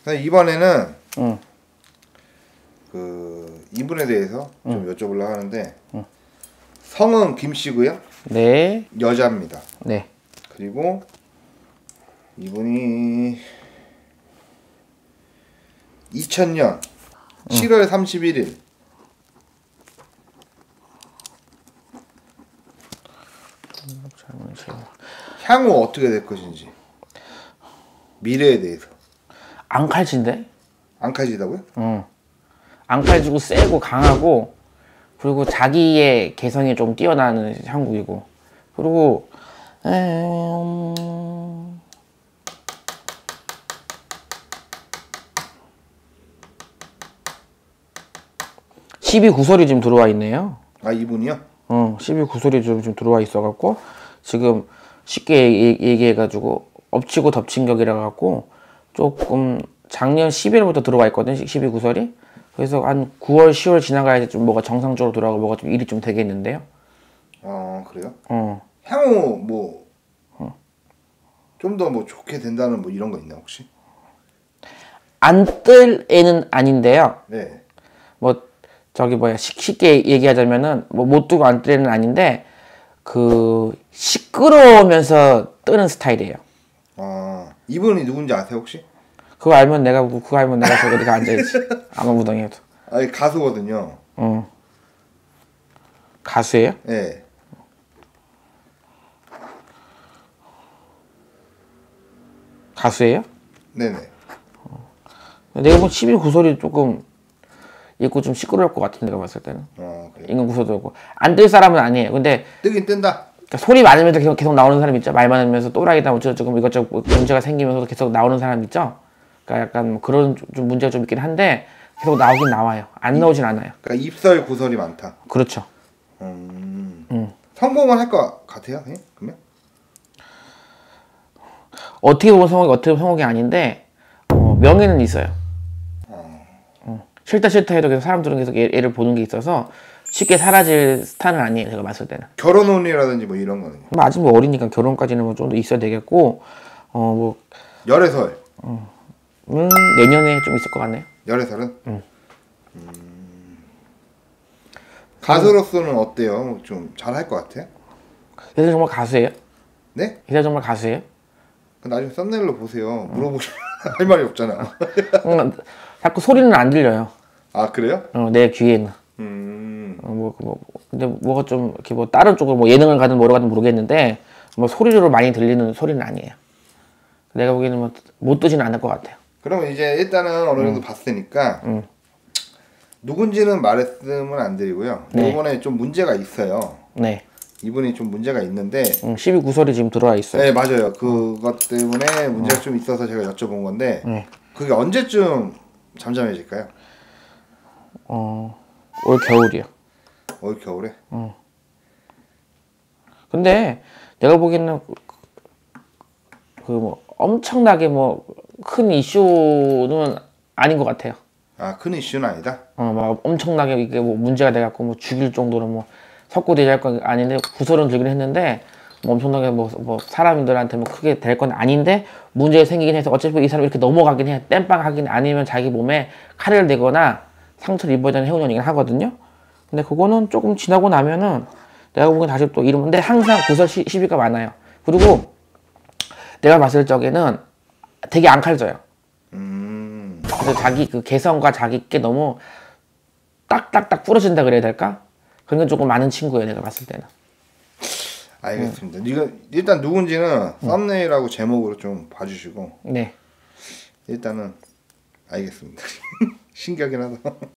이번에는 응. 이분에 대해서 좀 여쭤보려고 하는데 성은 김씨고요. 네. 여자입니다. 네. 그리고 이분이 2000년 7월 31일 향후 어떻게 될 것인지 미래에 대해서. 안 칼진데? 안 칼지다고요? 응. 안 칼지고 세고 강하고, 그리고 자기의 개성이 좀 뛰어나는 형국이고, 그리고 12구설이 지금 들어와 있네요. 아, 이분이요? 12구설이 좀 들어와 있어갖고, 지금 쉽게 얘기해가지고 엎치고 덮친 격이라 갖고 조금 작년 11월부터 들어와 있거든, 12구설이. 그래서 한 9월, 10월 지나가야 좀 뭐가 정상적으로 돌아가고 뭐가 좀 일이 좀 되겠는데요. 그래요? 향후 좀 더 좋게 된다는 이런 거 있나 혹시? 안 뜰 애는 아닌데요. 네. 쉽게 얘기하자면은 못 뜨고 안 뜰 애는 아닌데, 시끄러우면서 뜨는 스타일이에요. 이분이 누군지 아세요 혹시? 그거 알면 내가 저기 앉아있지. 암호무당에도. 아니, 가수거든요. 가수예요? 네. 가수예요? 네네. 내가 뭐 12구설이 조금 있고 좀 시끄러울 것 같은데, 내가 봤을 때는. 그래요? 인간 구설도 있고. 안 뜰 사람은 아니에요. 근데 뜨긴 뜬다. 그러니까 소리 많으면서 계속 나오는 사람 있죠. 말 많으면서 또라이다 어쩌고저쩌고 이것저것 문제가 생기면서도 계속 나오는 사람 있죠. 그러니까 약간 그런 좀 문제가 좀 있긴 한데 계속 나오긴 나와요. 안 나오진 않아요. 그러니까 입설 구설이 많다. 그렇죠. 성공을 할 것 같아요? 네? 그러면? 어떻게 보면 성공이 어떻게 보면 성공이 아닌데 명예는 있어요. 싫다 해도 계속 사람들은 계속 얘를 보는 게 있어서 쉽게 사라질 스타는 아니에요. 제가 봤을 때는. 결혼운이라든지 이런 거는? 아직 어리니까 결혼까지는 좀 더 있어야 되겠고 열애설? 내년에 좀 있을 것 같네요. 열애설은? 가수로서는 어때요? 좀 잘할 것 같아요? 얘들 정말 가수예요? 네? 얘들 정말 가수예요? 나중에 썸네일로 보세요. 물어보시면 할 말이 없잖아. 자꾸 소리는 안 들려요. 아, 그래요? 내 귀에는. 근데 뭐가 좀 이렇게 다른 쪽으로 예능을 가든 뭐로 가든 모르겠는데 소리로 많이 들리는 소리는 아니에요. 내가 보기에는 못 뜨지는 않을 것 같아요. 그러면 이제 일단은 어느 정도 봤으니까 누군지는 말씀은 안 드리고요. 네. 이번에 좀 문제가 있어요. 네. 이분이 좀 문제가 있는데 12구설이 지금 들어와 있어요. 네, 맞아요. 그것 때문에 문제가 좀 있어서 제가 여쭤본 건데 그게 언제쯤 잠잠해질까요? 올 겨울이요. 올 겨울에? 근데 내가 보기에는 엄청나게 큰 이슈는 아닌 것 같아요. 아, 큰 이슈는 아니다? 막 엄청나게 이게 문제가 돼갖고 죽일 정도로 석고대죄 할 건 아닌데 구설은 들긴 했는데 엄청나게 사람들한테 크게 될 건 아닌데 문제가 생기긴 해서 어차피 이 사람이 이렇게 넘어가긴 해. 땜빵 하긴 아니면 자기 몸에 칼을 대거나 상처를 입어야 되는 해운년이긴 하거든요. 근데 그거는 조금 지나고 나면은 내가 보기엔 다시 또 이러는데 항상 구설 시비가 많아요. 그리고 내가 봤을 적에는 되게 안 칼져요. 그래서 자기 개성과 자기 게 너무 딱딱딱 부러진다 그래야 될까? 그런 게 조금 많은 친구예요. 내가 봤을 때는. 알겠습니다. 이거 일단 누군지는 썸네일하고 제목으로 좀 봐주시고. 네. 일단은 알겠습니다. 신기하긴 하다.